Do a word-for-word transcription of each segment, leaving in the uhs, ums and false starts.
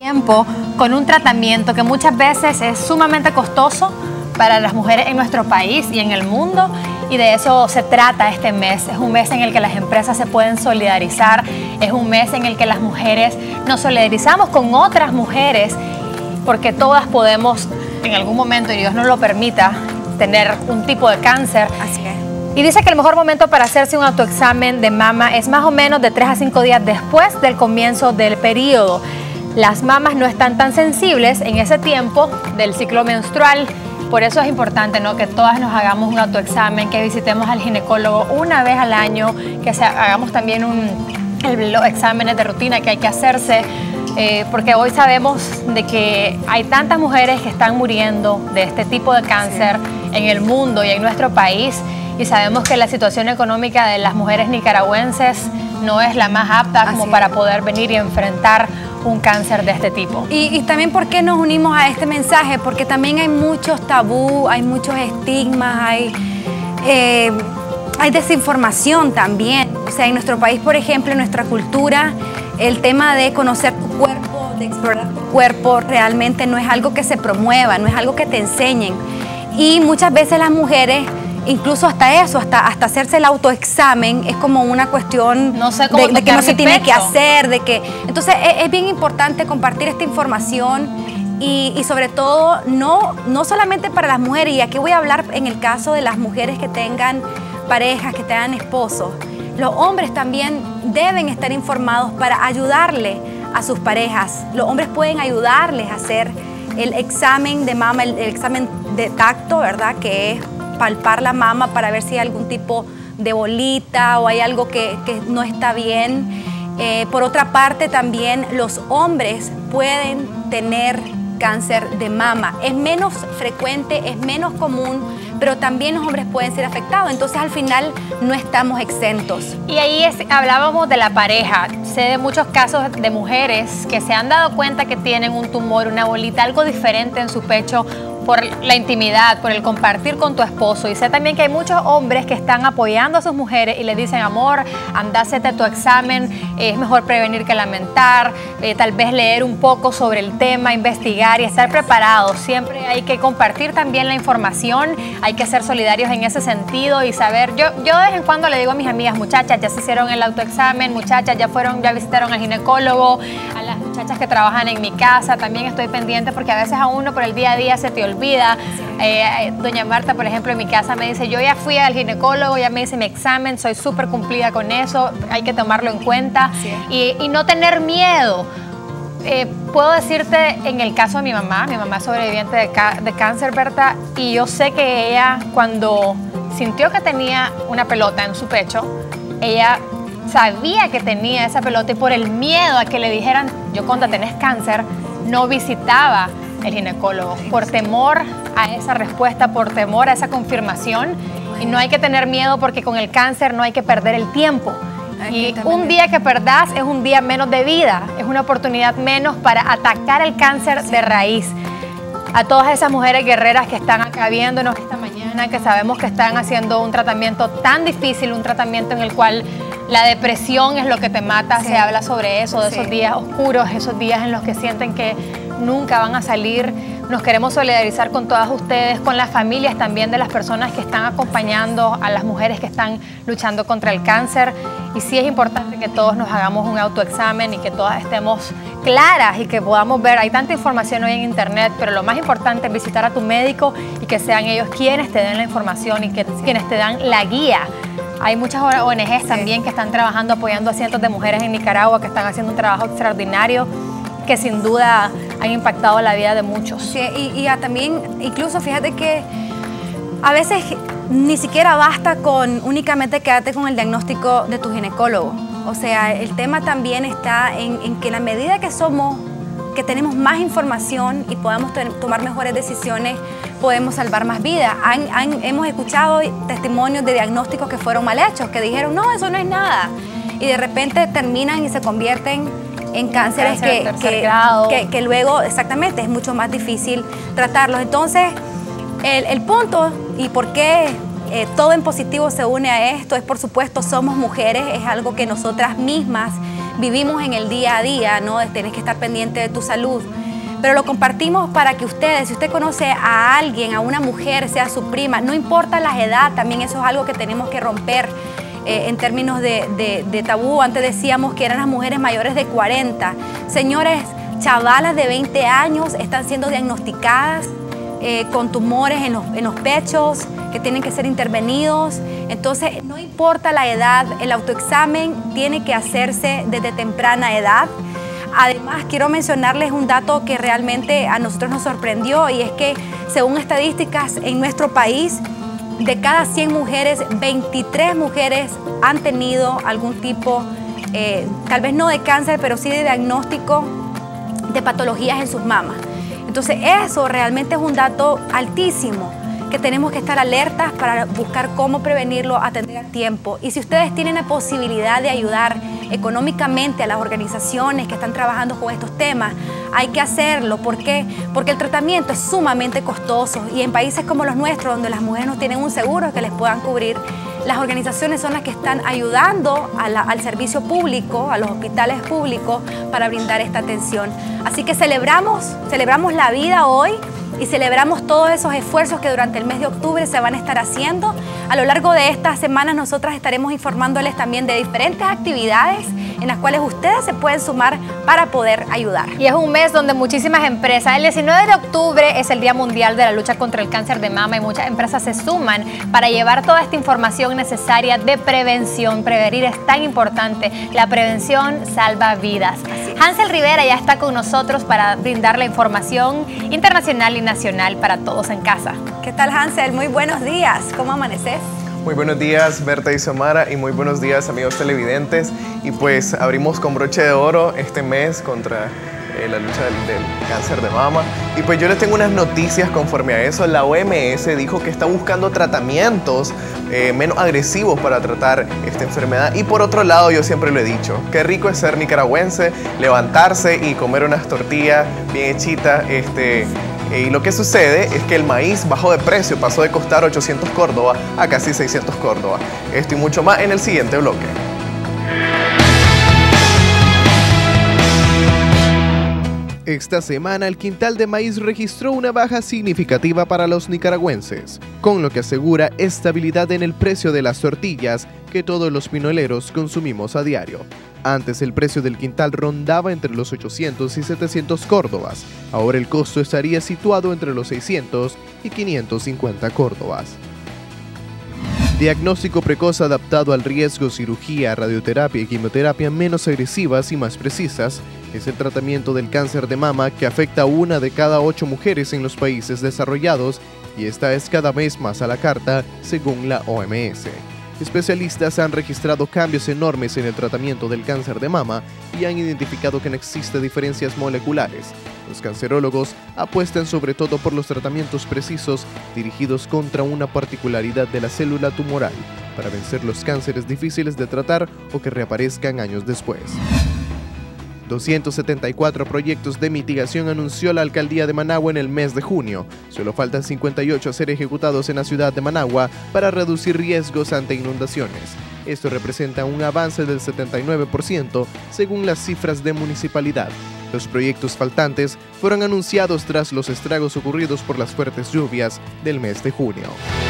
tiempo con un tratamiento que muchas veces es sumamente costoso para las mujeres en nuestro país y en el mundo, y de eso se trata este mes. Es un mes en el que las empresas se pueden solidarizar, es un mes en el que las mujeres nos solidarizamos con otras mujeres, porque todas podemos en algún momento, y Dios nos lo permita, tener un tipo de cáncer. Así es. Y dice que el mejor momento para hacerse un autoexamen de mama es más o menos de tres a cinco días después del comienzo del periodo. Las mamas no están tan sensibles en ese tiempo del ciclo menstrual. Por eso es importante, ¿no?, que todas nos hagamos un autoexamen, que visitemos al ginecólogo una vez al año, que se, hagamos también un, el, los exámenes de rutina que hay que hacerse, eh, porque hoy sabemos de que hay tantas mujeres que están muriendo de este tipo de cáncer sí. en el mundo y en nuestro país, y sabemos que la situación económica de las mujeres nicaragüenses no es la más apta como para poder venir y enfrentar un cáncer de este tipo. Y, y también, ¿por qué nos unimos a este mensaje? Porque también hay muchos tabú, hay muchos estigmas, hay, eh, hay desinformación también. O sea, en nuestro país, por ejemplo, en nuestra cultura, el tema de conocer tu cuerpo, de explorar tu cuerpo, realmente no es algo que se promueva, no es algo que te enseñen. Y muchas veces las mujeres, incluso hasta eso, hasta, hasta hacerse el autoexamen, es como una cuestión no sé cómo de, de que no se tiene pecho. que hacer, de que... Entonces es, es bien importante compartir esta información y, y sobre todo no, no solamente para las mujeres, y aquí voy a hablar en el caso de las mujeres que tengan parejas, que tengan esposos. Los hombres también deben estar informados para ayudarle a sus parejas. Los hombres pueden ayudarles a hacer el examen de mama, el, el examen de tacto, ¿verdad?, que es palpar la mama para ver si hay algún tipo de bolita o hay algo que, que no está bien. Eh, por otra parte, también los hombres pueden tener cáncer de mama. Es menos frecuente, es menos común, pero también los hombres pueden ser afectados. Entonces, al final, no estamos exentos. Y ahí es, hablábamos de la pareja. Sé de muchos casos de mujeres que se han dado cuenta que tienen un tumor, una bolita, algo diferente en su pecho, por la intimidad, por el compartir con tu esposo. Y sé también que hay muchos hombres que están apoyando a sus mujeres y les dicen, amor, anda, hacete tu examen, es mejor prevenir que lamentar, eh, tal vez leer un poco sobre el tema, investigar y estar preparados. Siempre hay que compartir también la información, hay que ser solidarios en ese sentido y saber, yo, yo de vez en cuando le digo a mis amigas, muchachas, ya se hicieron el autoexamen, muchachas, ya fueron, ya visitaron al ginecólogo, a las muchachas que trabajan en mi casa, también estoy pendiente porque a veces a uno por el día a día se te olvida. Eh, doña Marta, por ejemplo, en mi casa me dice, yo ya fui al ginecólogo, ya me hice mi examen, soy súper cumplida con eso, hay que tomarlo en cuenta y, y no tener miedo. Eh, puedo decirte, en el caso de mi mamá, mi mamá es sobreviviente de, de cáncer, Berta, y yo sé que ella, cuando sintió que tenía una pelota en su pecho, ella sabía que tenía esa pelota y por el miedo a que le dijeran, yo cuando tenés cáncer, no visitaba el ginecólogo, por temor a esa respuesta, por temor a esa confirmación. Y no hay que tener miedo porque con el cáncer no hay que perder el tiempo. Y un día que perdás es un día menos de vida, es una oportunidad menos para atacar el cáncer de raíz. A todas esas mujeres guerreras que están acá viéndonos esta mañana, que sabemos que están haciendo un tratamiento tan difícil, un tratamiento en el cual la depresión es lo que te mata, sí. se habla sobre eso, de esos sí. días oscuros, esos días en los que sienten que nunca van a salir. Nos queremos solidarizar con todas ustedes, con las familias también de las personas que están acompañando a las mujeres que están luchando contra el cáncer. Y sí es importante que todos nos hagamos un autoexamen y que todas estemos claras y que podamos ver. Hay tanta información hoy en internet, pero lo más importante es visitar a tu médico y que sean ellos quienes te den la información y que, quienes te dan la guía. Hay muchas O N Ges también que están trabajando, apoyando a cientos de mujeres en Nicaragua que están haciendo un trabajo extraordinario, que sin duda han impactado la vida de muchos. Sí, y, y a también, incluso fíjate que a veces ni siquiera basta con únicamente quedarte con el diagnóstico de tu ginecólogo. O sea, el tema también está en, en que en la medida que somos, que tenemos más información y podamos tomar mejores decisiones, podemos salvar más vidas. Han, han, hemos escuchado testimonios de diagnósticos que fueron mal hechos, que dijeron, no, eso no es nada. Y de repente terminan y se convierten en cánceres Cáncer que, que, que, que luego, exactamente, es mucho más difícil tratarlos. Entonces, el, el punto y por qué eh, todo en positivo se une a esto es, por supuesto, somos mujeres, es algo que nosotras mismas vivimos en el día a día, ¿no? Tienes que estar pendiente de tu salud. Pero lo compartimos para que ustedes, si usted conoce a alguien, a una mujer, sea su prima, no importa la edad, también eso es algo que tenemos que romper eh, en términos de, de, de tabú. Antes decíamos que eran las mujeres mayores de cuarenta. Señores, chavalas de veinte años están siendo diagnosticadas eh, con tumores en los, en los pechos que tienen que ser intervenidos. Entonces, no importa la edad, el autoexamen tiene que hacerse desde temprana edad. Además, quiero mencionarles un dato que realmente a nosotros nos sorprendió, y es que según estadísticas en nuestro país, de cada cien mujeres, veintitrés mujeres han tenido algún tipo, eh, tal vez no de cáncer, pero sí de diagnóstico de patologías en sus mamas. Entonces, eso realmente es un dato altísimo, que tenemos que estar alertas para buscar cómo prevenirlo, atender a tiempo. Y si ustedes tienen la posibilidad de ayudar económicamente a las organizaciones que están trabajando con estos temas, hay que hacerlo. ¿Por qué? Porque el tratamiento es sumamente costoso, y en países como los nuestros, donde las mujeres no tienen un seguro que les puedan cubrir, las organizaciones son las que están ayudando a la, al servicio público, a los hospitales públicos, para brindar esta atención. Así que celebramos, celebramos la vida hoy, y celebramos todos esos esfuerzos que durante el mes de octubre se van a estar haciendo. A lo largo de estas semanas nosotras estaremos informándoles también de diferentes actividades en las cuales ustedes se pueden sumar para poder ayudar. Y es un mes donde muchísimas empresas, el diecinueve de octubre es el Día Mundial de la Lucha contra el Cáncer de Mama, y muchas empresas se suman para llevar toda esta información necesaria de prevención. Prevenir es tan importante, la prevención salva vidas. Hansel Rivera ya está con nosotros para brindar la información internacional y nacional para todos en casa. ¿Qué tal, Hansel? Muy buenos días, ¿cómo amaneces? Muy buenos días, Berta y Xiomara, y muy buenos días, amigos televidentes. Y pues abrimos con broche de oro este mes contra eh, la lucha del, del cáncer de mama. Y pues yo les tengo unas noticias conforme a eso. La O M S dijo que está buscando tratamientos eh, menos agresivos para tratar esta enfermedad. Y por otro lado, yo siempre lo he dicho, qué rico es ser nicaragüense, levantarse y comer unas tortillas bien hechitas. Este, Y lo que sucede es que el maíz bajó de precio, pasó de costar ochocientos córdobas a casi seiscientos córdobas. Esto y mucho más en el siguiente bloque. Esta semana el quintal de maíz registró una baja significativa para los nicaragüenses, con lo que asegura estabilidad en el precio de las tortillas que todos los pinoleros consumimos a diario. Antes el precio del quintal rondaba entre los ochocientos y setecientos córdobas, ahora el costo estaría situado entre los seiscientos y quinientos cincuenta córdobas. Diagnóstico precoz adaptado al riesgo, cirugía, radioterapia y quimioterapia menos agresivas y más precisas es el tratamiento del cáncer de mama, que afecta a una de cada ocho mujeres en los países desarrollados, y esta es cada vez más a la carta, según la O M S. Especialistas han registrado cambios enormes en el tratamiento del cáncer de mama y han identificado que no existen diferencias moleculares. Los cancerólogos apuestan sobre todo por los tratamientos precisos dirigidos contra una particularidad de la célula tumoral para vencer los cánceres difíciles de tratar o que reaparezcan años después. doscientos setenta y cuatro proyectos de mitigación anunció la alcaldía de Managua en el mes de junio. Solo faltan cincuenta y ocho a ser ejecutados en la ciudad de Managua para reducir riesgos ante inundaciones. Esto representa un avance del setenta y nueve por ciento según las cifras de municipalidad. Los proyectos faltantes fueron anunciados tras los estragos ocurridos por las fuertes lluvias del mes de junio.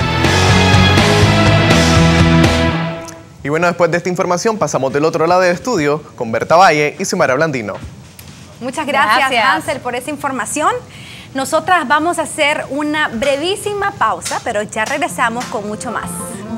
Y bueno, después de esta información pasamos del otro lado del estudio con Berta Valle y Xiomara Blandino. Muchas gracias, Gracias, Hansel, por esa información. Nosotras vamos a hacer una brevísima pausa, pero ya regresamos con mucho más.